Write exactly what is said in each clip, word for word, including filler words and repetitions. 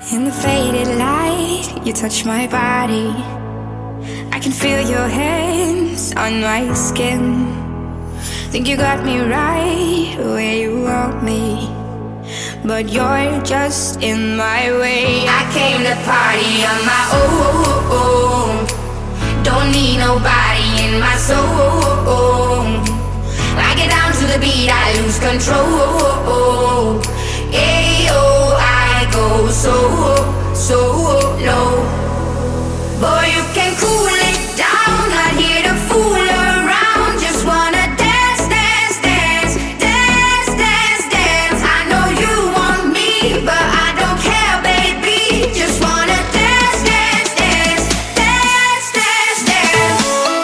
In the faded light, you touch my body. I can feel your hands on my skin. Think you got me right where you want me, but you're just in my way. I came to party on my own. Don't need nobody in my soul. I get down to the beat, I lose control. Ayo, I go so, so low. Boy, you can cool it down, not here to fool around. Just wanna dance, dance, dance, dance, dance, dance. I know you want me, but I don't care, baby. Just wanna dance, dance, dance, dance, dance, dance.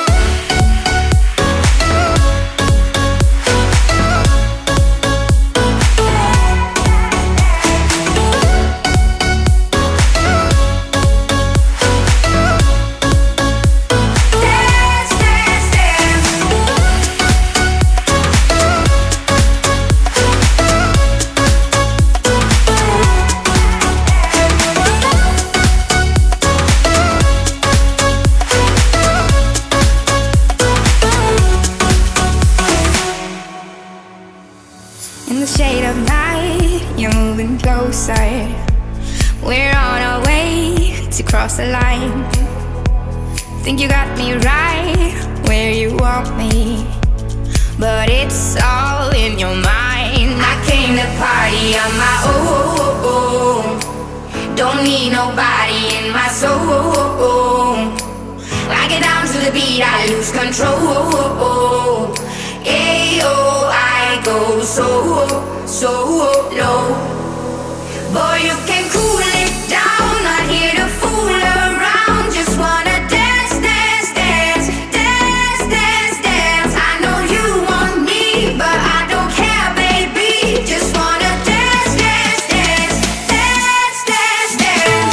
In the shade of night, you're moving closer. We're on our way to cross the line. Think you got me right where you want me, but it's all in your mind. I came to party on my own. Don't need nobody in my soul. I get down to the beat, I lose control. Ayo, I go so, so low. Boy, you can cool it down, not here to fool around. Just wanna dance, dance, dance, dance, dance, dance. I know you want me, but I don't care, baby. Just wanna dance, dance, dance, dance, dance, dance.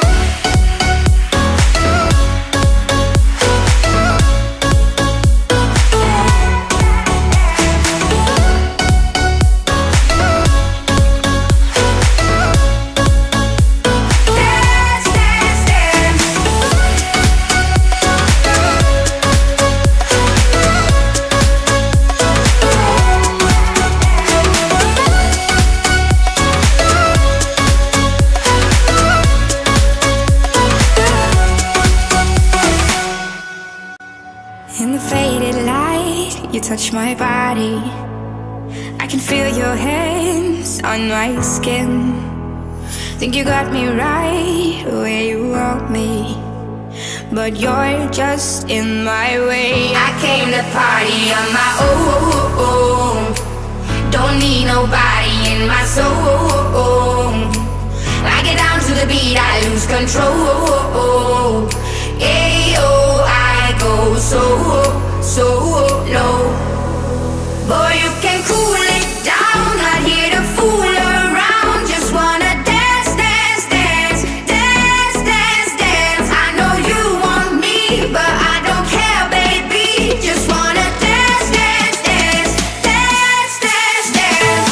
In the faded light, you touch my body. I can feel your hands on my skin. Think you got me right where you want me, but you're just in my way. I came to party on my own. Don't need nobody in my soul. I get down to the beat, I lose control. Ayo, I go so, so low. Boy, you can cool it down, not here to fool around. Just wanna dance, dance, dance, dance, dance, dance. I know you want me, but I don't care, baby. Just wanna dance, dance, dance, dance, dance, dance.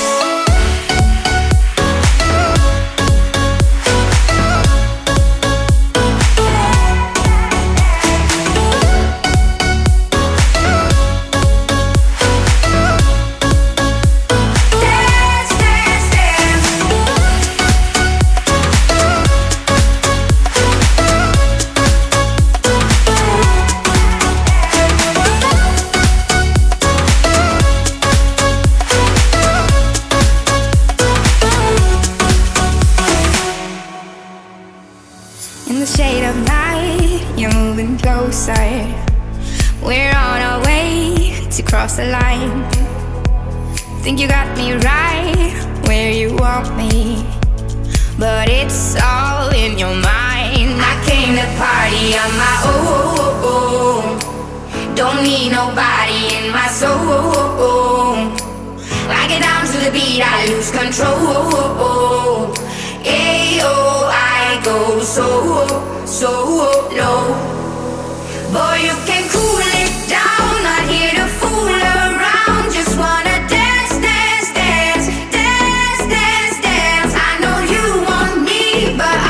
In the shade of night, you're moving closer. We're on our way to cross the line. Think you got me right where you want me, but it's all in your mind. I came to party on my own. Don't need nobody in my soul. I get down to the beat, I lose control. Ayo, I go so, so low. Boy, you can cool it down, not here to fool around. Just wanna dance, dance, dance, dance, dance, dance. I know you want me, but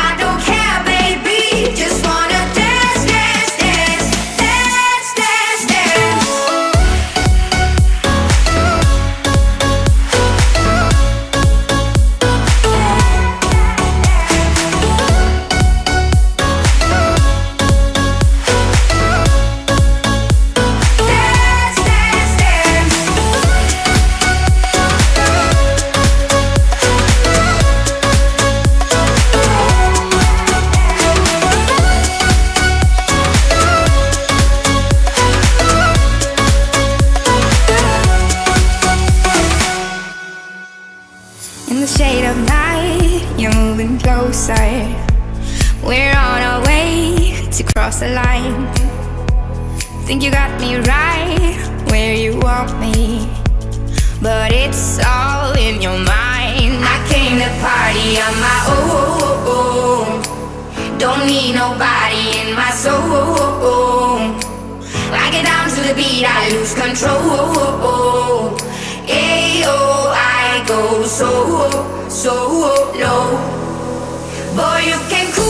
closer. We're on our way to cross the line. Think you got me right where you want me, but it's all in your mind. I came to party on my own. Don't need nobody in my soul. I get down to the beat, I lose control. Ayo, I go so, so low. Boy, you can cool